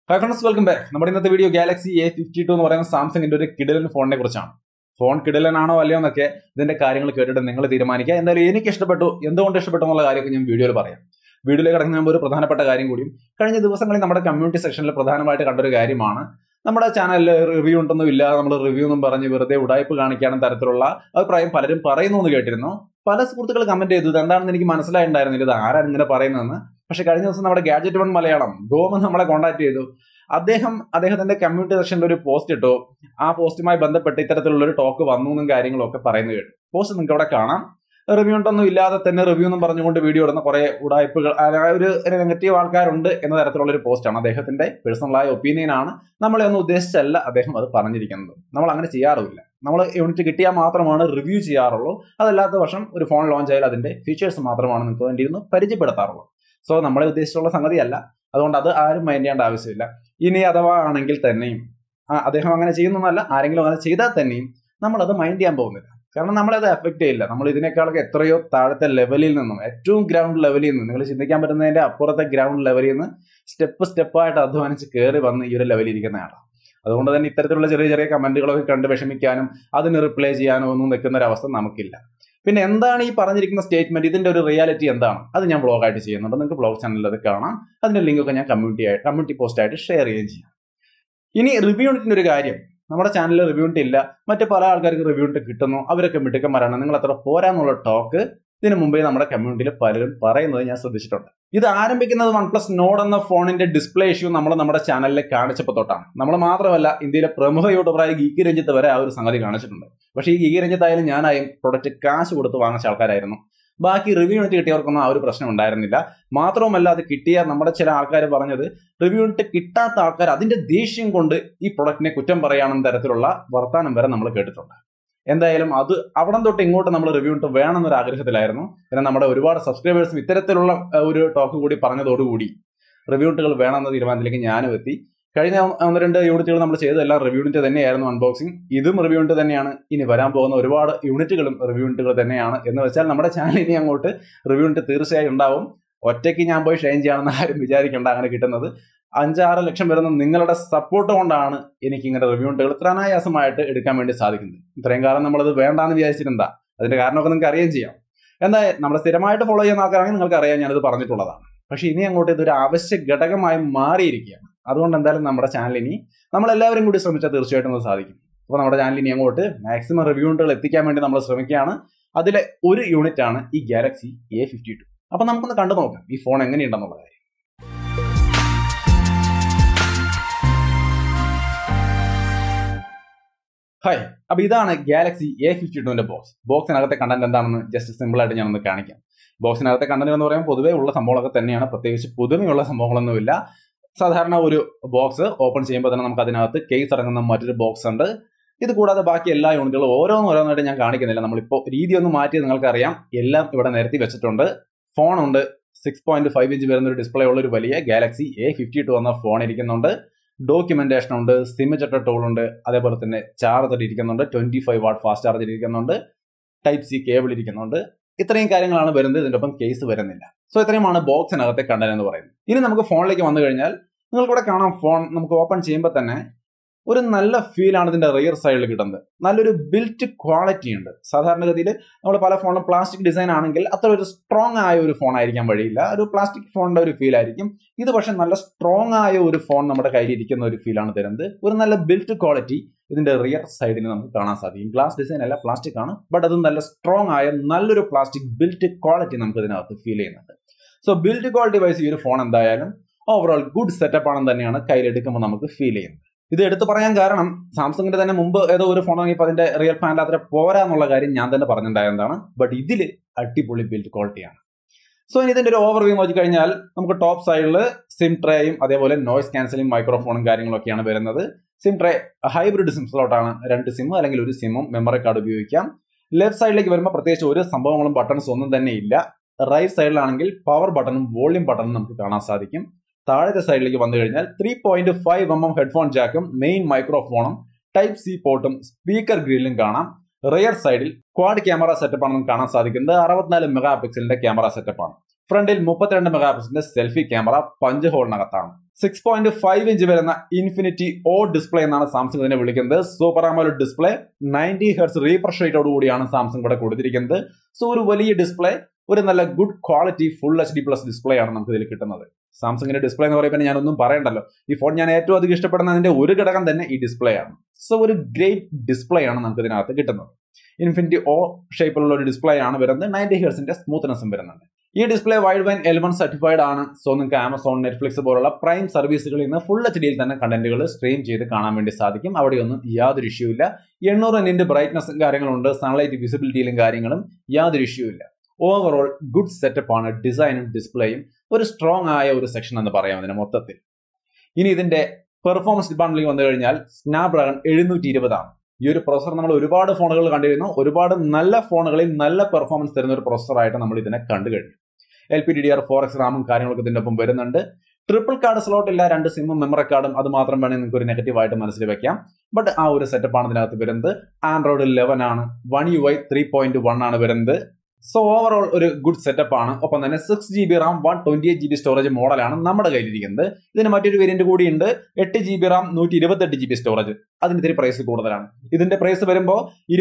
Hi friends, welcome back. നമ്മുടെ ഇന്നത്തെ video Galaxy A52 എന്ന് പറയുന്ന സാംസങ്ങിന്റെ ഒരു കിടിലൻ ഫോണിനെ കുറിച്ചാണ്. ഫോൺ കിടിലനാണോ അല്ലയോ എന്നൊക്കെ ഇതിന്റെ കാര്യങ്ങൾ കേട്ടിട്ട് നിങ്ങൾ തീരുമാനിക്കുക. എന്തായാലും എനിക്ക് ഇഷ്ടപ്പെട്ടു, എന്തുകൊണ്ട് ഇഷ്ടപ്പെട്ടു എന്നുള്ള കാര്യമൊക്കെ ഞാൻ വീഡിയോയിൽ പറയാം. വീഡിയോയിലേക്ക് കടക്കുന്ന മുമ്പ് ഒരു പ്രധാനപ്പെട്ട കാര്യം കൂടിയും കഴിഞ്ഞ ദിവസങ്ങളിൽ നമ്മുടെ കമ്മ്യൂണിറ്റി സെക്ഷനിൽ പ്രധാനമായിട്ട് കണ്ടൊരു കാര്യമാണ്. നമ്മുടെ ചാനലിൽ റിവ്യൂ ഉണ്ടൊന്നും ഇല്ല, നമ്മൾ റിവ്യൂ എന്നും പറഞ്ഞ് വെറുതെ ഉടായ്പ കാണിക്കാനും തരത്തിലുള്ള അഭിപ്രായം പലരും പറയുന്നു എന്ന് കേട്ടിരുന്നു. പല സുഹൃത്തുക്കൾ കമന്റ് ചെയ്തു, ഇത് എന്താണെന്ന് എനിക്ക് മനസ്സിലായിട്ടുണ്ടായിരുന്നില്ല, ഇത് ആരാണ് ഇങ്ങനെ പറയുന്നതെന്ന്. പക്ഷെ കഴിഞ്ഞ ദിവസം നമ്മുടെ ഗാഡ്ജറ്റ് വൺ മലയാളം ഗോമൻ നമ്മളെ കോൺടാക്ട് ചെയ്തു. അദ്ദേഹത്തിന്റെ കമ്മ്യൂണിറ്റി സെക്ഷനിൽ ഒരു പോസ്റ്റ് ഇട്ടു. ആ പോസ്റ്റുമായി ബന്ധപ്പെട്ട് ഇത്തരത്തിലുള്ള ഒരു ടോക്ക് വന്നു എന്നും കാര്യങ്ങളും ഒക്കെ പറയുന്നത് കേട്ടു. പോസ്റ്റ് നിങ്ങൾക്ക് അവിടെ കാണാം. റിവ്യൂ ഉണ്ടൊന്നും ഇല്ലാതെ തന്നെ റിവ്യൂ എന്നും പറഞ്ഞുകൊണ്ട് വീഡിയോ ഇടുന്ന കുറെ ഉടായ്പകൾ, ഒരു നെഗറ്റീവ് ആൾക്കാരുണ്ട് എന്ന തരത്തിലുള്ള ഒരു പോസ്റ്റാണ്. അദ്ദേഹത്തിന്റെ പേഴ്സണലായ ഒപ്പീനിയൻ ആണ്, നമ്മളെ ഒന്നും ഉദ്ദേശിച്ചല്ല അദ്ദേഹം അത് പറഞ്ഞിരിക്കുന്നത്. നമ്മൾ അങ്ങനെ ചെയ്യാറുമില്ല. നമ്മൾ യൂണിറ്റ് കിട്ടിയാൽ മാത്രമാണ് റിവ്യൂ ചെയ്യാറുള്ളൂ. അതല്ലാത്ത വർഷം ഒരു ഫോൺ ലോഞ്ച് ആയാലും അതിന്റെ ഫീച്ചേഴ്സ് മാത്രമാണ് നിങ്ങൾക്ക് വേണ്ടി ഇരുന്ന് പരിചയപ്പെടുത്താറുള്ളൂ. സോ നമ്മളെ ഉദ്ദേശിച്ചുള്ള സംഗതിയല്ല, അതുകൊണ്ട് അത് ആരും മൈൻഡ് ചെയ്യേണ്ട ആവശ്യമില്ല. ഇനി അഥവാ ആണെങ്കിൽ തന്നെയും അദ്ദേഹം അങ്ങനെ ചെയ്യുന്നതല്ല, ആരെങ്കിലും അങ്ങനെ ചെയ്താൽ തന്നെയും നമ്മളത് മൈൻഡ് ചെയ്യാൻ പോകുന്നില്ല. കാരണം നമ്മളത് എഫക്ട് ചെയ്യില്ല. നമ്മൾ ഇതിനേക്കാളൊക്കെ എത്രയോ താഴത്തെ ലെവലിൽ നിന്നും, ഏറ്റവും ഗ്രൗണ്ട് ലെവലിൽ നിന്ന്, നിങ്ങൾ ചിന്തിക്കാൻ പറ്റുന്നതിന്റെ അപ്പുറത്തെ ഗ്രൗണ്ട് ലെവലിൽ നിന്ന് സ്റ്റെപ്പായിട്ട് അധ്വാനിച്ച് കയറി വന്ന് ഈ ഒരു ലെവലിൽ ഇരിക്കുന്നതാണ്. അതുകൊണ്ട് തന്നെ ഇത്തരത്തിലുള്ള ചെറിയ ചെറിയ കമന്റുകളൊക്കെ കണ്ട് വിഷമിക്കാനും അതിന് റിപ്ലൈ ചെയ്യാനോ ഒന്നും നിൽക്കുന്ന ഒരു അവസ്ഥ നമുക്കില്ല. പിന്നെ എന്താണ് ഈ പറഞ്ഞിരിക്കുന്ന സ്റ്റേറ്റ്മെന്റ്, ഇതിന്റെ ഒരു റിയാലിറ്റി എന്താണ്, അത് ഞാൻ ബ്ലോഗായിട്ട് ചെയ്യുന്നുണ്ട്. നിങ്ങൾക്ക് ബ്ലോഗ് ചാനലിൽ അത് കാണാം. അതിന്റെ ലിങ്ക് ഒക്കെ ഞാൻ കമ്മ്യൂണിറ്റി പോസ്റ്റ് ആയിട്ട് ഷെയർ ചെയ്യുകയും ചെയ്യാം. ഇനി റിവ്യൂ യൂണിറ്റിന്റെ ഒരു കാര്യം, നമ്മുടെ ചാനലിൽ റിവ്യൂ യൂണിറ്റ് ഇല്ല, മറ്റു പല ആൾക്കാർക്ക് റിവ്യൂ യൂണിറ്റ് കിട്ടുന്നു, അവരൊക്കെ മിടുക്കന്മാരാണ്, നിങ്ങൾ അത്ര പോരാന്നുള്ള ടോക്ക് ഇതിനു മുമ്പേ നമ്മുടെ കമ്മ്യൂണിറ്റിയിൽ പലരും പറയുന്നത് ഞാൻ ശ്രദ്ധിച്ചിട്ടുണ്ട്. ഇത് ആരംഭിക്കുന്നത് OnePlus Nord എന്ന ഫോണിന്റെ ഡിസ്പ്ലേ ഇഷ്യൂ നമ്മൾ നമ്മുടെ ചാനലിൽ കാണിച്ചപ്പോൾ തൊട്ടാണ്. നമ്മൾ മാത്രമല്ല, ഇന്ത്യയിലെ പ്രമുഖ യൂട്യൂബറായ ഗീക്കി രഞ്ജിത്ത് വരെ ആ ഒരു സംഗതി കാണിച്ചിട്ടുണ്ട്. പക്ഷേ ഈ ഗീക്കി രഞ്ജിത്തായാലും ഞാനായും പ്രൊഡക്റ്റ് കാശ് കൊടുത്ത് വാങ്ങിച്ച ആൾക്കാരായിരുന്നു. ബാക്കി റിവ്യൂ യൂണിറ്റ് കിട്ടിയവർക്കൊന്നും ആ ഒരു പ്രശ്നം ഉണ്ടായിരുന്നില്ല. മാത്രവുമല്ല, അത് കിട്ടിയ നമ്മുടെ ചില ആൾക്കാർ പറഞ്ഞത്, റിവ്യൂ യൂണിറ്റ് കിട്ടാത്ത ആൾക്കാർ അതിന്റെ ദേഷ്യം കൊണ്ട് ഈ പ്രൊഡക്റ്റിനെ കുറ്റം പറയാണെന്ന തരത്തിലുള്ള വർത്താനം വരെ നമ്മൾ കേട്ടിട്ടുണ്ട്. എന്തായാലും അത് അവിടം തൊട്ട് ഇങ്ങോട്ട് നമ്മൾ റിവ്യൂ യൂണിറ്റ് വേണമെന്നൊരു ആഗ്രഹത്തിലായിരുന്നു. എന്നാൽ നമ്മുടെ ഒരുപാട് സബ്സ്ക്രൈബേഴ്സും ഇത്തരത്തിലുള്ള ഒരു ടോക്ക് കൂടി പറഞ്ഞതോടുകൂടി റിവ്യൂ യൂണിറ്റുകൾ വേണമെന്ന തീരുമാനത്തിലേക്ക് ഞാനും എത്തി. കഴിഞ്ഞ 1-2 യൂണിറ്റുകൾ നമ്മൾ ചെയ്തതെല്ലാം റിവ്യൂ യൂണിറ്റ് തന്നെയായിരുന്നു. അൺബോക്സിംഗ് ഇതും റിവ്യൂ യൂണിറ്റ് തന്നെയാണ്. ഇനി വരാൻ പോകുന്ന ഒരുപാട് യൂണിറ്റുകളും റിവ്യൂ യൂണിറ്റുകൾ തന്നെയാണ്. എന്ന് വെച്ചാൽ നമ്മുടെ ചാനൽ ഇനി അങ്ങോട്ട് റിവ്യൂ യൂണിറ്റ് തീർച്ചയായും ഉണ്ടാവും. ഒറ്റയ്ക്ക് ഞാൻ പോയി ഷൈൻ ചെയ്യാണെന്ന് ആരും വിചാരിക്കേണ്ട. അങ്ങനെ കിട്ടുന്നത് 5-6 ലക്ഷം വരുന്ന നിങ്ങളുടെ സപ്പോർട്ട് കൊണ്ടാണ് എനിക്ക് ഇങ്ങനെ റിവ്യൂ യൂണിറ്റുകൾ ഇത്ര അനായാസമായിട്ട് എടുക്കാൻ വേണ്ടി സാധിക്കുന്നത്. ഇത്രയും കാലം നമ്മളത് വേണ്ടാന്ന് വിചാരിച്ചിട്ടുണ്ടാ, അതിന്റെ കാരണമൊക്കെ നിങ്ങൾക്ക് അറിയുകയും ചെയ്യാം. എന്തായാലും നമ്മളെ സ്ഥിരമായിട്ട് ഫോളോ ചെയ്യുന്ന ആൾക്കാരാണെങ്കിൽ നിങ്ങൾക്ക് അറിയാം, ഞാനത് പറഞ്ഞിട്ടുള്ളതാണ്. പക്ഷെ ഇനി അങ്ങോട്ട് ഇതൊരു അവശ്യ ഘടകമായി മാറിയിരിക്കുകയാണ്. അതുകൊണ്ട് എന്തായാലും നമ്മുടെ ചാനൽ ഇനി നമ്മളെല്ലാവരും കൂടി ശ്രമിച്ചാൽ തീർച്ചയായിട്ടും അത് സാധിക്കും. അപ്പോൾ നമ്മുടെ ചാനൽ ഇനി അങ്ങോട്ട് മാക്സിമം റിവ്യൂ യൂണിറ്റുകൾ എത്തിക്കാൻ വേണ്ടി നമ്മൾ ശ്രമിക്കുകയാണ്. അതിലെ ഒരു യൂണിറ്റ് ആണ് ഈ ഗാലക്സി A52. അപ്പൊ നമുക്കൊന്ന് കണ്ടു നോക്കാം ഈ ഫോൺ എങ്ങനെയുണ്ടെന്നുള്ള കാര്യം. ഹായ്, അപ്പൊ ഇതാണ് ഗാലക്സി A52ന്റെ ബോക്സ്. ബോക്സിനകത്തെ കണ്ടന്റ് എന്താണെന്ന് ജസ്റ്റ് സിമ്പിൾ ആയിട്ട് ഞാനൊന്ന് കാണിക്കാം. ബോക്സിനകത്തെ കണ്ടന്റ് എന്ന് പറയുമ്പോൾ പൊതുവേ ഉള്ള സംഭവങ്ങളൊക്കെ തന്നെയാണ്, പ്രത്യേകിച്ച് പുതുമയുള്ള സംഭവങ്ങളൊന്നുമില്ല. സാധാരണ ഒരു ബോക്സ് ഓപ്പൺ ചെയ്യുമ്പോൾ തന്നെ നമുക്ക് അതിനകത്ത് കേസ് അടങ്ങുന്ന മറ്റൊരു ബോക്സ് ഉണ്ട്. ഇത് കൂടാതെ ബാക്കി എല്ലാ യൂണിറ്റുകളും ഓരോന്നായിട്ട് ഞാൻ കാണിക്കുന്നില്ല. നമ്മളിപ്പോൾ രീതി ഒന്ന് മാറ്റി, നിങ്ങൾക്കറിയാം, എല്ലാം ഇവിടെ നിരത്തി വെച്ചിട്ടുണ്ട്. ഫോണുണ്ട്, 6.5 ഇഞ്ച് വരുന്ന ഒരു ഡിസ്പ്ലേ ഉള്ള ഒരു വലിയ ഗാലക്സി A52 എന്ന ഫോൺ ഇരിക്കുന്നുണ്ട്. ഡോക്യുമെന്റേഷൻ ഉണ്ട്, സിം ചെട്ട ടൂൾ ഉണ്ട്, അതേപോലെ തന്നെ ചാർജർ ഇരിക്കുന്നുണ്ട്, 25 വാട്ട് ഫാസ്റ്റ് ചാർജർ ഇരിക്കുന്നുണ്ട്, ടൈപ്പ് സി കേബിൾ ഇരിക്കുന്നുണ്ട്. ഇത്രയും കാര്യങ്ങളാണ് വരുന്നത്. ഇതിന്റെ ഒപ്പം കേസ് വരുന്നില്ല. സോ ഇത്രയുമാണ് ബോക്സിനകത്തെ കണ്ടന്റ് എന്ന് പറയുന്നത്. ഇനി നമുക്ക് ഫോണിലേക്ക് വന്നു കഴിഞ്ഞാൽ നിങ്ങൾക്കിവിടെ കാണാം, ഫോൺ നമുക്ക് ഓപ്പൺ ചെയ്യുമ്പോൾ തന്നെ ഒരു നല്ല ഫീലാണ് ഇതിന്റെ റിയർ സൈഡിൽ കിട്ടുന്നത്. നല്ലൊരു ബിൽറ്റ് ക്വാളിറ്റി ഉണ്ട്. സാധാരണഗതിയിൽ നമ്മൾ പല ഫോണിലും പ്ലാസ്റ്റിക് ഡിസൈൻ ആണെങ്കിൽ അത്ര ഒരു സ്ട്രോങ് ആയ ഒരു ഫോൺ ആയിരിക്കാൻ വഴിയില്ല, ഒരു പ്ലാസ്റ്റിക് ഫോണിന്റെ ഒരു ഫീൽ ആയിരിക്കും. ഇത് പക്ഷെ നല്ല സ്ട്രോങ് ആയ ഒരു ഫോൺ നമ്മുടെ കയ്യിൽ ഇരിക്കുന്ന ഒരു ഫീലാണ് തരുന്നത്. ഒരു നല്ല ബിൽറ്റ് ക്വാളിറ്റി ഇതിന്റെ റിയർ സൈഡിൽ നമുക്ക് കാണാൻ സാധിക്കും. ഗ്ലാസ് ഡിസൈൻ അല്ല, പ്ലാസ്റ്റിക് ആണ്, ബട്ട് അത് നല്ല സ്ട്രോങ് ആയ നല്ലൊരു പ്ലാസ്റ്റിക് ബിൽറ്റ് ക്വാളിറ്റി നമുക്ക് ഇതിനകത്ത് ഫീൽ ചെയ്യുന്നുണ്ട്. സോ ബിൽറ്റ് ക്വാളിറ്റി വൈസ് ഈ ഒരു ഫോൺ എന്തായാലും ഓവറോൾ ഗുഡ് സെറ്റപ്പ് ആണെന്ന് തന്നെയാണ് കയ്യിലെടുക്കുമ്പോൾ നമുക്ക് ഫീൽ ചെയ്യുന്നത്. ഇത് എടുത്തു പറയാൻ കാരണം, സാംസങ്ങിന്റെ തന്നെ മുമ്പ് ഏതോ ഒരു ഫോൺ വാങ്ങിയപ്പോൾ അതിന്റെ റിയൽ പാനൽ അത്ര പോരാ എന്നുള്ള കാര്യം ഞാൻ തന്നെ പറഞ്ഞിട്ടുണ്ടായിരുന്നതാണ്. ബട്ട് ഇതില് അടിപൊളി ബിൽറ്റ് ക്വാളിറ്റിയാണ്. സോ ഇനി ഇതിന്റെ ഒരു ഓവർവ്യൂ നോക്കി കഴിഞ്ഞാൽ നമുക്ക് ടോപ്പ് സൈഡിൽ സിം ട്രേയും അതേപോലെ നോയ്സ് ക്യാൻസലിംഗ് മൈക്രോഫോണും കാര്യങ്ങളൊക്കെയാണ് വരുന്നത്. സിം ട്രേ ഹൈബ്രിഡ് സിം സ്ലോട്ടാണ്, 2 സിം അല്ലെങ്കിൽ ഒരു സിമ്മും മെമ്മറി കാർഡ് ഉപയോഗിക്കാം. ലെഫ്റ്റ് സൈഡിലേക്ക് വരുമ്പോൾ പ്രത്യേകിച്ച് ഒരു സംഭവങ്ങളും ബട്ടൺസ് ഒന്നും തന്നെ ഇല്ല. റൈറ്റ് സൈഡിലാണെങ്കിൽ പവർ ബട്ടണും വോളിയം ബട്ടണും നമുക്ക് കാണാൻ സാധിക്കും. താഴത്തെ സൈഡിലേക്ക് വന്നു കഴിഞ്ഞാൽ 3.5mm ഹെഡ്ഫോൺ ജാക്കും മെയിൻ മൈക്രോഫോണും ടൈപ്പ് സി പോർട്ടും സ്പീക്കർ ഗ്രില്ലും കാണാം. റിയർ സൈഡിൽ ക്വാഡ് ക്യാമറ സെറ്റപ്പ് ആണെന്ന് കാണാൻ സാധിക്കുന്നത്. 64 മെഗാ പിക്സലിന്റെ ക്യാമറ സെറ്റപ്പ് ആണ്. ഫ്രണ്ടിൽ 32 മെഗാ പിക്സലിന്റെ സെൽഫി ക്യാമറ പഞ്ച് ഹോളിനകത്താണ്. 6.5 ഇഞ്ച് വരുന്ന ഇൻഫിനിറ്റി ഓ ഡിസ്പ്ലേ എന്നാണ് സാംസങ് ഇതിനെ വിളിക്കുന്നത്. Super AMOLED display 90 hertz refresh റേറ്റോട് കൂടിയാണ് സാംസങ് ഇവിടെ കൊടുത്തിരിക്കുന്നത്. സോ ഒരു വലിയ ഡിസ്പ്ലേ, ഒരു നല്ല good quality full HD plus display ആണ് നമുക്ക് ഇതിൽ കിട്ടുന്നത്. സാംസങ്ങിന്റെ ഡിസ്പ്ലേ എന്ന് പറയുമ്പോൾ ഞാനൊന്നും പറയണ്ടല്ലോ. ഈ ഫോൺ ഞാൻ ഏറ്റവും അധികം ഇഷ്ടപ്പെടുന്നതിന്റെ ഒരു ഘടകം തന്നെ ഈ ഡിസ്പ്ലേ ആണ്. സോ ഒരു ഗ്രേറ്റ് ഡിസ്പ്ലേ ആണ് നമുക്ക് ഇതിനകത്ത് കിട്ടുന്നത്. ഇൻഫിനിറ്റി ഓ ഷേപ്പിലുള്ള ഒരു ഡിസ്പ്ലേ ആണ് വരുന്നത്. 90 ഹെർട്സിന്റെ സ്മൂത്ത്നെസ്സും വരുന്നുണ്ട്. ഈ display wide band L1 certified ആണ്. സോ നിങ്ങൾക്ക് ആമസോൺ, നെറ്റ്ഫ്ലിക്സ് പോലുള്ള പ്രൈം സർവീസുകളിൽ നിന്ന് ഫുൾ HDയിൽ തന്നെ കണ്ടന്റുകൾ സ്ട്രീം ചെയ്ത് കാണാൻ വേണ്ടി സാധിക്കും. അവിടെയൊന്നും യാതൊരു ഇഷ്യൂ ഇല്ല. 800 നിന്റെ ബ്രൈറ്റ്നസ്സും കാര്യങ്ങളുണ്ട്. സൺലൈറ്റ് വിസിബിലിറ്റിയിലും കാര്യങ്ങളും യാതൊരു ഇഷ്യൂ ഇല്ല. ഓവറോൾ ഗുഡ് സെറ്റപ്പ് ആണ്. ഡിസൈനും ഡിസ്പ്ലേയും ഒരു സ്ട്രോങ് ആയ ഒരു സെക്ഷൻ എന്ന് പറയാം ഇതിന് മൊത്തത്തിൽ. ഇനി ഇതിന്റെ പെർഫോമൻസ് ഡിപ്പാർട്ട്മെന്റിലേക്ക് വന്നു കഴിഞ്ഞാൽ സ്നാപ്ഡ്രാഗൺ 720 ആണ്. ഈ ഒരു പ്രോസസർ നമ്മൾ ഒരുപാട് ഫോണുകൾ കണ്ടിരുന്നു. ഒരുപാട് നല്ല ഫോണുകളിൽ നല്ല പെർഫോമൻസ് തരുന്ന ഒരു പ്രോസസറായിട്ട് നമ്മൾ ഇതിനെ കണ്ടു കഴിഞ്ഞു. LPDDR4X റാമും കാര്യങ്ങളൊക്കെ ഇതിന്റെ ഒപ്പം വരുന്നുണ്ട്. ട്രിപ്പിൾ കാർഡ് സ്ലോട്ട് ഇല്ല, 2 സിമ്മും മെമ്മറി കാർഡും അത് മാത്രം വേണമെങ്കിൽ നിങ്ങൾക്ക് ഒരു നെഗറ്റീവ് ആയിട്ട് മനസ്സിൽ വെക്കാം. ബട്ട് ആ ഒരു സെറ്റപ്പ് ആണ് ഇതിനകത്ത് വരുന്നത്. ആൻഡ്രോയിഡ് 11 ആണ്. One UI 3.1 ആണ് വരുന്നത്. സോ ഓവറോൾ ഒരു ഗുഡ് സെറ്റപ്പ് ആണ്. ഒപ്പം തന്നെ 6GB റാം 128GB സ്റ്റോറേജ് മോഡലാണ് നമ്മുടെ കയ്യിലിരിക്കുന്നത്. ഇതിന് മറ്റൊരു വേരിയന്റ് കൂടിയുണ്ട്. 8GB Ram 128GB storage. അതിന് ഇത്തിരി പ്രൈസ് കൂടുതലാണ്. ഇതിന്റെ പ്രൈസ് വരുമ്പോൾ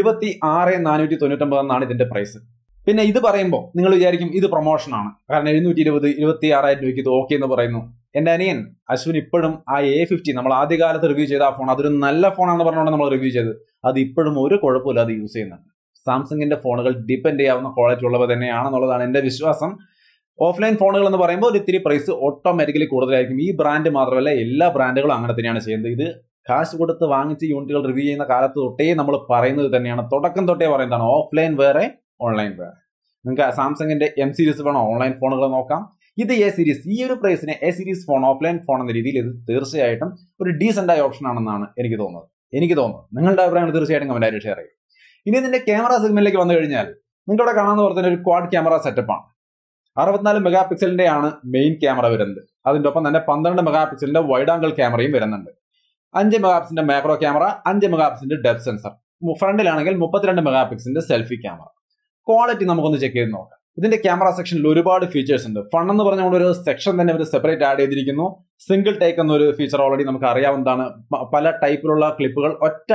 26,499 എന്നാണ് ഇതിന്റെ പ്രൈസ്. പിന്നെ ഇത് പറയുമ്പോൾ നിങ്ങൾ വിചാരിക്കും ഇത് പ്രൊമോഷനാണ്, കാരണം 720 26,000 രൂപയ്ക്ക് ഇത് ഓക്കെ എന്ന് പറയുന്നു. എന്റെ അനിയൻ അശ്വിൻ ഇപ്പോഴും ആ A50 നമ്മൾ ആദ്യകാലത്ത് റിവ്യൂ ചെയ്ത ആ ഫോൺ, അതൊരു നല്ല ഫോണാണെന്ന് പറഞ്ഞുകൊണ്ട് നമ്മൾ റിവ്യൂ ചെയ്ത്, അത് ഇപ്പോഴും ഒരു കുഴപ്പമില്ല, അത് യൂസ് ചെയ്യുന്നുണ്ട്. സാംസങ്ങിന്റെ ഫോണുകൾ ഡിപ്പെൻഡ് ചെയ്യാവുന്ന ക്വാളിറ്റി ഉള്ളവ തന്നെയാണെന്നുള്ളതാണ് എന്റെ വിശ്വാസം. ഓഫ്ലൈൻ ഫോണുകൾ എന്ന് പറയുമ്പോൾ ഒരു ഇത്തിരി പ്രൈസ് ഓട്ടോമാറ്റിക്കലി കൂടുതലായിരിക്കും. ഈ ബ്രാൻഡ് മാത്രമല്ല, എല്ലാ ബ്രാൻഡുകളും അങ്ങനെ തന്നെയാണ് ചെയ്യുന്നത്. ഇത് കാശ് കൊടുത്ത് വാങ്ങിച്ച് യൂണിറ്റുകൾ റിവ്യൂ ചെയ്യുന്ന കാലത്ത് തൊട്ടേ നമ്മൾ പറയുന്നത് തന്നെയാണ്. തുടക്കം തൊട്ടേ പറയുന്നതാണ് ഓഫ്ലൈൻ വേറെ ഓൺലൈൻ വേറെ. നിങ്ങൾക്ക് സാംസങ്ങിന്റെ M സീരീസ് വേണോ ഓൺലൈൻ ഫോണുകൾ നോക്കാം. ഇത് A സീരീസ്, ഈ ഒരു പ്രൈസിന് A series phone offline phone എന്ന രീതിയിൽ ഇത് തീർച്ചയായിട്ടും ഒരു ഡീസന്റ് ആയ ഓപ്ഷൻ ആണെന്നാണ് എനിക്ക് തോന്നുന്നത്. നിങ്ങളുടെ അഭിപ്രായങ്ങൾ തീർച്ചയായിട്ടും കമന്റായിട്ട് ഷെയർ ചെയ്യും. ഇനി ഇതിന്റെ ക്യാമറ സെഗ്മെന്റിലേക്ക് വന്നു കഴിഞ്ഞാൽ നിങ്ങളുടെ കാണാവുന്ന പോലെ തന്നെ ഒരു ക്വാഡ് ക്യാമറ സെറ്റപ്പാണ്. 64 മെഗാ പിക്സലിന്റെ ആണ് മെയിൻ ക്യാമറ വരുന്നത്. അതിന്റെ ഒപ്പം തന്നെ 12 മെഗാ പിക്സലിന്റെ വൈഡ് ആംഗിൾ ക്യാമറയും വരുന്നുണ്ട്. 5 മെഗാ പിക്സലിന്റെ മാക്രോ ക്യാമറ, 5 മെഗാ പിക്സലിന്റെ ഡെപ്ത് സെൻസർ. ഫ്രണ്ടിലാണെങ്കിൽ 32 മെഗാ പിക്സലിന്റെ സെൽഫി ക്യാമറ. ക്വാളിറ്റി നമുക്കൊന്ന് ചെക്ക് ചെയ്ത് നോക്കാം. ഇതിന്റെ ക്യാമറ സെക്ഷനിൽ ഒരുപാട് ഫീച്ചേഴ്സ് ഉണ്ട്. ഫൺ എന്ന് പറഞ്ഞുകൊണ്ട് ഒരു സെക്ഷൻ തന്നെ ഒരു സെപ്പറേറ്റ് ആഡ് ചെയ്തിരിക്കുന്നു. സിംഗിൾ ടേക്ക് എന്നൊരു ഫീച്ചർ ഓൾറെഡി നമുക്ക് അറിയാവുന്നതാണ്. പല ടൈപ്പിലുള്ള ക്ലിപ്പുകൾ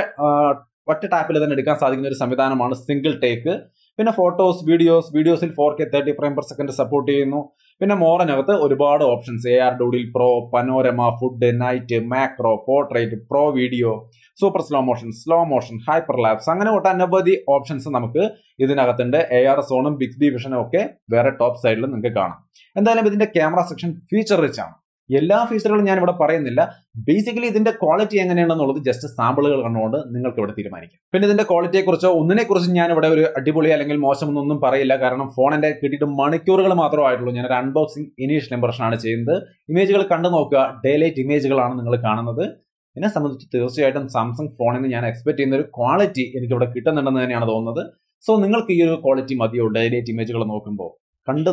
ഒറ്റ ടാപ്പിൽ തന്നെ എടുക്കാൻ സാധിക്കുന്ന ഒരു സംവിധാനമാണ് സിംഗിൾ ടേക്ക്. പിന്നെ ഫോട്ടോസ്, വീഡിയോസിൽ 4K 30 frame per second support ചെയ്യുന്നു. പിന്നെ മോറിനകത്ത് ഒരുപാട് options, AR doodle pro, panorama, food, night, macro, portrait, pro video, super slow motion, hyper lapse, അങ്ങനെ ഒട്ടനവധി ഓപ്ഷൻസ് നമുക്ക് ഇതിനകത്തുണ്ട്. AR സോണും ബിഗ്ബി വിഷനും ഒക്കെ വേറെ ടോപ്പ് സൈഡിൽ നിങ്ങൾക്ക് കാണാം. എന്തായാലും ഇതിന്റെ ക്യാമറ സെക്ഷൻ ഫീച്ചർ റിച്ച് ആണ്. എല്ലാ ഫീച്ചറുകളും ഞാൻ ഇവിടെ പറയുന്നില്ല. ബേസിക്കലി ഇതിന്റെ ക്വാളിറ്റി എങ്ങനെയാണെന്നുള്ളത് ജസ്റ്റ് സാമ്പിളുകൾ കണ്ടുകൊണ്ട് നിങ്ങൾക്ക് ഇവിടെ തീരുമാനിക്കാം. പിന്നെ ഇതിന്റെ ക്വാളിറ്റിയെ കുറിച്ചോ ഒന്നിനെക്കുറിച്ച് ഞാൻ ഇവിടെ ഒരു അടിപൊളി അല്ലെങ്കിൽ മോശമൊന്നും പറയില്ല. കാരണം ഫോൺ എന്റെ കിട്ടിയിട്ട് മണിക്കൂറുകൾ മാത്രമേ ആയിട്ടുള്ളൂ. ഞാൻ ഒരു അൺബോക്സിംഗ് ഇനീഷ്യൽ ഇംപ്രഷൻ ആണ് ചെയ്യുന്നത്. ഇമേജുകൾ കണ്ടു നോക്കുക, ഡേലൈറ്റ് ഇമേജുകളാണ് നിങ്ങൾ കാണുന്നത്. എന്നെ സംബന്ധിച്ച് തീർച്ചയായിട്ടും സാംസങ് ഫോണിൽ നിന്ന് ഞാൻ എക്സ്പെക്ട് ചെയ്യുന്ന ഒരു ക്വാളിറ്റി എനിക്ക് ഇവിടെ കിട്ടുന്നുണ്ടെന്ന് തന്നെയാണ് തോന്നുന്നത്. സോ നിങ്ങൾക്ക് ഈ ഒരു ക്വാളിറ്റി മതിയോ ഡേലൈറ്റ് ഇമേജുകൾ നോക്കുമ്പോൾ? കണ്ടു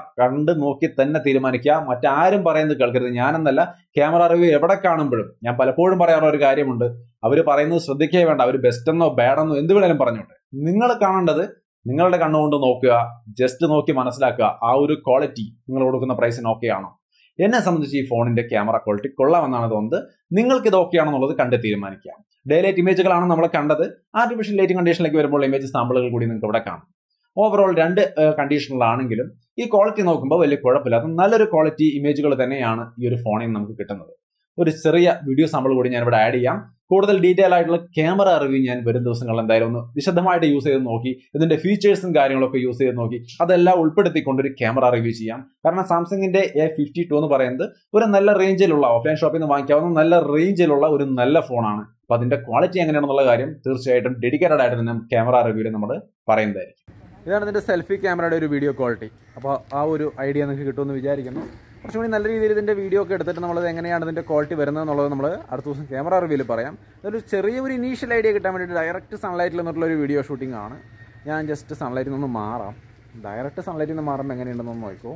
നോക്കി തന്നെ തീരുമാനിക്കുക. മറ്റാരും പറയുന്നത് കേൾക്കരുത്. ഞാനെന്നല്ല, ക്യാമറ റിവ്യൂ എവിടെ കാണുമ്പോഴും ഞാൻ പലപ്പോഴും പറയാറുള്ള ഒരു കാര്യമുണ്ട്, അവർ പറയുന്നത് ശ്രദ്ധിക്കേ വേണ്ട. അവർ ബെസ്റ്റെന്നോ ബാഡെന്നോ എന്ത് വേണേലും പറഞ്ഞോട്ടെ. നിങ്ങൾ കാണേണ്ടത് നിങ്ങളുടെ കണ്ണുകൊണ്ട് നോക്കുക, ജസ്റ്റ് നോക്കി മനസ്സിലാക്കുക ആ ഒരു ക്വാളിറ്റി നിങ്ങൾ കൊടുക്കുന്ന പ്രൈസിന് ഓക്കെ ആണോ. എന്നെ സംബന്ധിച്ച് ഈ ഫോണിന്റെ ക്യാമറ ക്വാളിറ്റി കൊള്ളാമെന്നാണ് തോന്നുന്നത്. നിങ്ങൾക്ക് ഇത് ഓക്കെ ആണെന്നുള്ളത് കണ്ട് തീരുമാനിക്കാം. ഡേലൈറ്റ് ഇമേജുകളാണ് നമ്മൾ കണ്ടത്. ആർട്ടിഫിഷ്യൽ ലൈറ്റിംഗ് കണ്ടീഷനിലേക്ക് വരുമ്പോൾ ഇമേജ് സാമ്പിളുകൾ കൂടി നിങ്ങൾക്ക് ഇവിടെ കാണാം. ഓവറോൾ 2 കണ്ടീഷനിലാണെങ്കിലും ഈ ക്വാളിറ്റി നോക്കുമ്പോൾ വലിയ കുഴപ്പമില്ലാത്ത നല്ലൊരു ക്വാളിറ്റി ഇമേജുകൾ തന്നെയാണ് ഈ ഒരു ഫോണിൽ നിന്ന് നമുക്ക് കിട്ടുന്നത്. ഒരു ചെറിയ വീഡിയോ സാമ്പിൾ കൂടി ഞാൻ ഇവിടെ ആഡ് ചെയ്യാം. കൂടുതൽ ഡീറ്റെയിൽ ആയിട്ടുള്ള ക്യാമറ റിവ്യൂ ഞാൻ വരും ദിവസങ്ങളിൽ എന്തായാലും ഒന്ന് വിശദമായിട്ട് യൂസ് ചെയ്ത് നോക്കി, ഇതിന്റെ ഫീച്ചേഴ്സും കാര്യങ്ങളൊക്കെ യൂസ് ചെയ്ത് നോക്കി, അതെല്ലാം ഉൾപ്പെടുത്തിക്കൊണ്ട് ഒരു ക്യാമറ റിവ്യൂ ചെയ്യാം. കാരണം സാംസങ്ങിന്റെ A52 എന്ന് പറയുന്നത് ഒരു നല്ല റേഞ്ചിലുള്ള, ഓഫ്ലൈൻ ഷോപ്പിൽ നിന്ന് വാങ്ങിക്കാവുന്ന നല്ല റേഞ്ചിലുള്ള ഒരു നല്ല ഫോണാണ്. അപ്പൊ അതിന്റെ ക്വാളിറ്റി എങ്ങനെയാണെന്നുള്ള കാര്യം തീർച്ചയായിട്ടും ഡെഡിക്കേറ്റഡ് ആയിട്ട് തന്നെ ക്യാമറ റിവ്യൂവിൽ നമ്മൾ പറയുന്നതായിരിക്കും. ഇതാണ് ഇതിന്റെ സെൽഫി ക്യാമറയുടെ ഒരു വീഡിയോ ക്വാളിറ്റി. അപ്പോൾ ആ ഒരു ഐഡിയ നിങ്ങൾക്ക് കിട്ടുമെന്ന് വിചാരിക്കുന്നു. കുറച്ചും കൂടി നല്ല രീതിയിൽ ഇതിന്റെ വീഡിയോ ഒക്കെ എടുത്തിട്ട് നമ്മളത് എങ്ങനെയാണ് ഇതിന്റെ ക്വാളിറ്റി വരുന്നത് എന്നുള്ളത് നമ്മൾ അടുത്ത ദിവസം ക്യാമറ റിവ്യൂവിൽ പറയാം. ഇതൊരു ചെറിയൊരു ഇനീഷ്യൽ ഐഡിയ കിട്ടാൻ വേണ്ടിയിട്ട് ഡയറക്റ്റ് സൺലൈറ്റിൽ നിന്നിട്ടുള്ള ഒരു വീഡിയോ ഷൂട്ടിംഗ് ആണ്. ഞാൻ ജസ്റ്റ് സൺലൈറ്റിൽ നിന്ന് മാറാം. ഡയറക്റ്റ് സൺലൈറ്റിൽ നിന്ന് മാറുമ്പോൾ എങ്ങനെയുണ്ടെന്നൊന്ന് നോക്കൂ.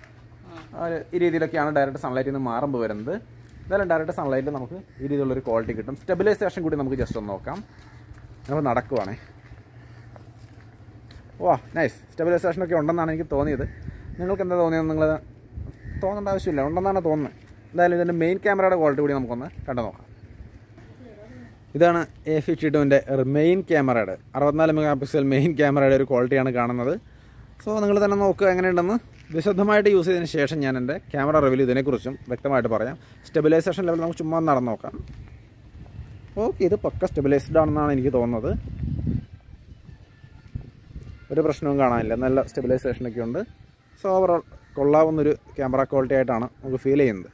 ഈ രീതിയിലൊക്കെയാണ് ഡയറക്റ്റ് സൺലൈറ്റിൽ നിന്ന് മാറുമ്പോൾ വരുന്നത്. എന്തായാലും ഡയറക്റ്റ് സൺലൈറ്റിൽ നമുക്ക് ഈ രീതിയിലുള്ളൊരു ക്വാളിറ്റി കിട്ടും. സ്റ്റെബിലൈസേഷൻ കൂടി നമുക്ക് ജസ്റ്റ് ഒന്ന് നോക്കാം. നമ്മൾ നടക്കുവാണേ. വാ, നൈസ്. സ്റ്റെബിലൈസേഷനൊക്കെ ഉണ്ടെന്നാണ് എനിക്ക് തോന്നിയത്. നിങ്ങൾക്ക് എന്താ തോന്നിയത്? നിങ്ങൾ തോന്നേണ്ട ആവശ്യമില്ല, ഉണ്ടെന്നാണ് തോന്നുന്നത്. എന്തായാലും ഇതിൻ്റെ മെയിൻ ക്യാമറയുടെ ക്വാളിറ്റി കൂടി നമുക്കൊന്ന് കണ്ടു നോക്കാം. ഇതാണ് A52-ൻ്റെ മെയിൻ ക്യാമറയുടെ 64 മെഗാ പിക്സൽ മെയിൻ ക്യാമറയുടെ ഒരു ക്വാളിറ്റിയാണ് കാണുന്നത്. സോ നിങ്ങൾ തന്നെ നോക്കുക എങ്ങനെയുണ്ടെന്ന്. വിശദമായിട്ട് യൂസ് ചെയ്തതിന് ശേഷം ഞാൻ എൻ്റെ ക്യാമറ റിവ്യൂ ഇതിനെക്കുറിച്ചും വ്യക്തമായിട്ട് പറയാം. സ്റ്റെബിലൈസേഷൻ ലെവൽ നമുക്ക് ചുമ്മാ നടന്നു നോക്കാം. ഓക്കെ, ഇത് പക്ക സ്റ്റെബിലൈസ്ഡ് ആണെന്നാണ് എനിക്ക് തോന്നുന്നത്. ഒരു പ്രശ്നവും കാണാനില്ല, നല്ല സ്റ്റെബിലൈസേഷനൊക്കെ ഉണ്ട്. സോ ഓവറോൾ കൊള്ളാവുന്നൊരു ക്യാമറ ക്വാളിറ്റി ആയിട്ടാണ് നമുക്ക് ഫീൽ ചെയ്യുന്നത്.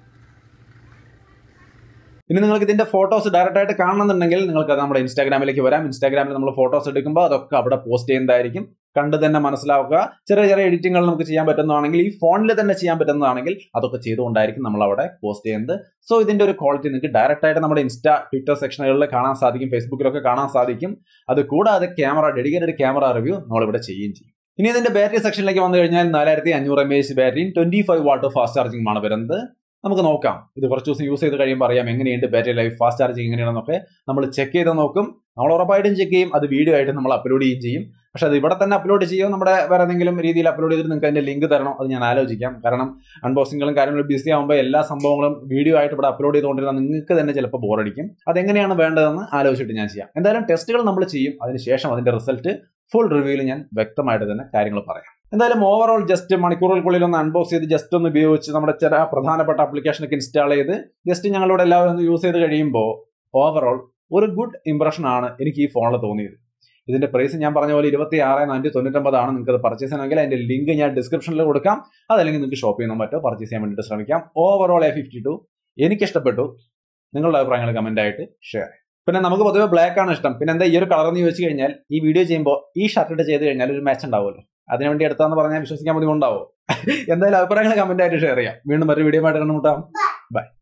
ഇനി നിങ്ങൾക്ക് ഇതിൻ്റെ ഫോട്ടോസ് ഡയറക്റ്റ് ആയിട്ട് കാണണമെന്നുണ്ടെങ്കിൽ നിങ്ങൾക്ക് നമ്മുടെ ഇൻസ്റ്റാഗ്രാമിലേക്ക് വരാം. ഇൻസ്റ്റാഗ്രാമിൽ നമ്മൾ ഫോട്ടോസ് എടുക്കുമ്പോൾ അതൊക്കെ അവിടെ പോസ്റ്റ് ചെയ്യുന്നതായിരിക്കും. കണ്ട് തന്നെ മനസ്സിലാക്കുക. ചെറിയ ചെറിയ എഡിറ്റിങ്ങൾ നമുക്ക് ചെയ്യാൻ പറ്റുന്നതാണെങ്കിൽ, ഈ ഫോണിൽ തന്നെ ചെയ്യാൻ പറ്റുന്നതാണെങ്കിൽ അതൊക്കെ ചെയ്തുകൊണ്ടായിരിക്കും നമ്മൾ അവിടെ പോസ്റ്റ് ചെയ്യുന്നത്. സോ ഇതിൻ്റെ ഒരു ക്വാളിറ്റി നിങ്ങൾക്ക് ഡയറക്റ്റ് ആയിട്ട് നമ്മുടെ ഇൻസ്റ്റാ, ട്വിറ്റർ സെക്ഷനുകളിൽ കാണാൻ സാധിക്കും, ഫേസ്ബുക്കിലൊക്കെ കാണാൻ സാധിക്കും. അത് കൂടാതെ ഡെഡിക്കേറ്റഡ് ക്യാമറ റിവ്യൂ നമ്മളിവിടെ ചെയ്യുകയും ചെയ്യും. ഇനി ഇതിന്റെ ബാറ്ററി സെക്ഷനിലേക്ക് വന്നു കഴിഞ്ഞാൽ 4500 mAh ബാറ്ററിയും 25 വാട്ട് ഫാസ്റ്റ് ചാർജിംഗ് ആണ് വരുന്നത്. നമുക്ക് നോക്കാം. ഇത് കുറച്ച് ദിവസം യൂസ് ചെയ്ത് കഴിയുമ്പോൾ അറിയാം എങ്ങനെയുണ്ട് ബാറ്ററി ലൈഫ്, ഫാസ്റ്റ് ചാർജിങ് എങ്ങനെയാണെന്നൊക്കെ നമ്മൾ ചെക്ക് ചെയ്ത് നോക്കും. നമ്മൾ ഉറപ്പായിട്ടും ചെക്ക് ചെയ്യും. അത് വീഡിയോ ആയിട്ട് നമ്മൾ അപ്ലോഡ് ചെയ്യുകയും ചെയ്യും. പക്ഷെ അത് ഇവിടെ തന്നെ അപ്ലോഡ് ചെയ്യുമോ, നമ്മുടെ വേറെ ഏതെങ്കിലും രീതിയിൽ അപ്ലോഡ് ചെയ്തിട്ട് നിങ്ങൾക്ക് അതിന്റെ ലിങ്ക് തരണോ, അത് ഞാൻ ആലോചിക്കാം. കാരണം അൺബോക്സിങ്ങുകളും കാര്യങ്ങളും ബിസി ആകുമ്പോൾ എല്ലാ സംഭവങ്ങളും വീഡിയോ ആയിട്ട് ഇവിടെ അപ്ലോഡ് ചെയ്തുകൊണ്ടിരുന്നാൽ നിങ്ങൾക്ക് തന്നെ ചിലപ്പോൾ ബോറടിക്കും. അതെങ്ങനെയാണ് വേണ്ടതെന്ന് ആലോചിച്ചിട്ട് ഞാൻ ചെയ്യാം. എന്തായാലും ടെസ്റ്റുകൾ നമ്മൾ ചെയ്യും. അതിനുശേഷം അതിന്റെ റിസൾട്ട് ഫുൾ റിവ്യൂവിൽ ഞാൻ വ്യക്തമായിട്ട് തന്നെ കാര്യങ്ങൾ പറയാം. എന്തായാലും ഓവറോൾ ജസ്റ്റ് മണിക്കൂറുകൾക്കുള്ളിൽ ഒന്ന് അൺബോക്സ് ചെയ്ത് ജസ്റ്റ് ഒന്ന് ഉപയോഗിച്ച് നമ്മുടെ ചില പ്രധാനപ്പെട്ട ആപ്ലിക്കേഷനൊക്കെ ഇൻസ്റ്റാൾ ചെയ്ത് ജസ്റ്റ് ഞങ്ങളിവിടെ എല്ലാവരും ഒന്ന് യൂസ് ചെയ്ത് കഴിയുമ്പോൾ ഓവറോൾ ഒരു ഗുഡ് ഇംപ്രഷൻ ആണ് എനിക്ക് ഈ ഫോണിൽ തോന്നിയത്. ഇതിന്റെ പ്രൈസ് ഞാൻ പറഞ്ഞ പോലെ 26,499 ആണ്. നിങ്ങൾക്ക് അത് പർച്ചേസ് ചെയ്യണമെങ്കിൽ അതിന്റെ ലിങ്ക് ഞാൻ ഡിസ്ക്രിപ്ഷനിൽ കൊടുക്കാം. അതല്ലെങ്കിൽ നിങ്ങൾക്ക് ഷോപ്പ് ചെയ്യുന്ന മറ്റോ പർച്ചേസ് ചെയ്യാൻ വേണ്ടിയിട്ട് ശ്രമിക്കാം. ഓവറോൾ A52 എനിക്ക് ഇഷ്ടപ്പെട്ടു. നിങ്ങളുടെ അഭിപ്രായങ്ങൾ കമന്റ് ആയിട്ട് ഷെയർ. പിന്നെ നമുക്ക് പൊതുവെ ബ്ലാക്ക് ആണ് ഇഷ്ടം. പിന്നെ എന്താ ഈ ഒരു കളർ എന്ന് ചോദിച്ചു കഴിഞ്ഞാൽ, ഈ വീഡിയോ ചെയ്യുമ്പോൾ ഈ ഷർട്ട് ഇട്ട് ചെയ്ത് കഴിഞ്ഞാൽ ഒരു മാച്ച് ഉണ്ടാവുമല്ലോ. അതിനുവേണ്ടി എടുത്താന്ന് പറഞ്ഞാൽ വിശ്വസിക്കാൻ ബുദ്ധിമുട്ടാവും. എന്തായാലും അഭിപ്രായങ്ങൾ കമന്റ് ആയിട്ട് ഷെയർ ചെയ്യാം. വീണ്ടും ഒരു വീഡിയോ ആയിട്ട് കണ്ടുമുട്ടാം. ബൈ.